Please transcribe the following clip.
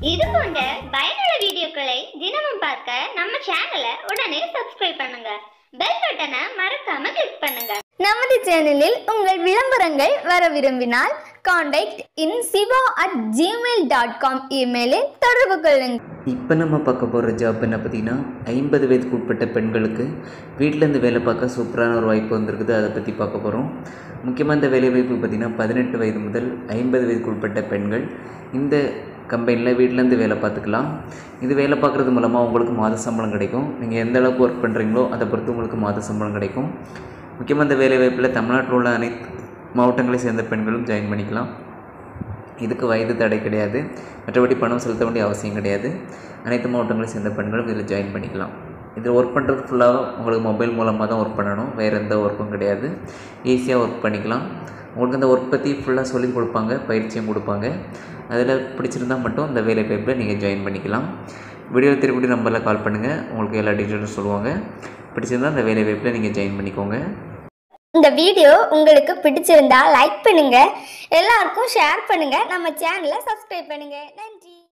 இது போன்ற பயனுள்ள வீடியோக்களை தினமும் பார்க்க நம்ம சேனலை உடனே சப்ஸ்கிரைப் பண்ணுங்க. பெல் பட்டனை மறக்காம கிளிக் பண்ணுங்க. நமது சேனலில் உங்கள் விளம்பரங்கள் வர விரும்பினால் contactinsiva@gmail.com இமெயிலில் தொடர்பு கொள்ளுங்கள். இப்போ நம்ம பார்க்க போகிற ஜாப் என்ன பார்த்தீங்கன்னா 50 வயதுக்கு உட்பட்ட பெண்களுக்கு வீட்டிலேருந்து வேலை பார்க்க சூப்பரான ஒரு வாய்ப்பு வந்திருக்குது. அதை பற்றி பார்க்க போகிறோம். முக்கியமாக இந்த வேலை வாய்ப்பு பார்த்திங்கன்னா 18 வயது முதல் 50 வயதுக்கு உட்பட்ட பெண்கள் இந்த கம்பெனியில் வீட்டிலேருந்து வேலை பார்த்துக்கலாம். இது வேலை பார்க்குறது மூலமாக உங்களுக்கு மாத சம்பளம் கிடைக்கும். நீங்கள் எந்த அளவுக்கு ஒர்க் பண்ணுறீங்களோ அதை பொறுத்து உங்களுக்கு மாத சம்பளம் கிடைக்கும். முக்கியமாக இந்த வேலை வாய்ப்பில் தமிழ்நாட்டில் உள்ள அனைத்து மாவட்டங்களை சேர்ந்த பெண்களும் ஜாயின் பண்ணிக்கலாம். இதுக்கு வயது தடை கிடையாது, மற்றபடி பணம் செலுத்த வேண்டிய அவசியம் கிடையாது. அனைத்து மாவட்டங்களை சேர்ந்த பெண்களும் இதில் ஜாயின் பண்ணிக்கலாம். இதில் ஒர்க் பண்ணுறது ஃபுல்லாக உங்களுக்கு மொபைல் மூலமாக தான் ஒர்க் பண்ணணும், வேறு எந்த ஒர்க்கும் கிடையாது. ஈஸியாக ஒர்க் பண்ணிக்கலாம். உங்களுக்கு அந்த ஒர்க் பற்றி ஃபுல்லாக சொல்லிக் கொடுப்பாங்க, பயிற்சியும் கொடுப்பாங்க. அதில் பிடிச்சிருந்தால் மட்டும் இந்த வேலை வாய்ப்பில் நீங்கள் ஜாயின் பண்ணிக்கலாம். வீடியோ திருப்பி நம்பரில் கால் பண்ணுங்கள், உங்களுக்கு எல்லா டீட்டெயிலும் சொல்லுவாங்க. பிடிச்சிருந்தால் அந்த வேலை வாய்ப்பில் நீங்கள் ஜாயின் பண்ணிக்கோங்க. இந்த வீடியோ உங்களுக்கு பிடிச்சிருந்தா லைக் பண்ணுங்க, எல்லாருக்கும் ஷேர் பண்ணுங்க, நம்ம சேனலை சப்ஸ்கிரைப் பண்ணுங்க. நன்றி.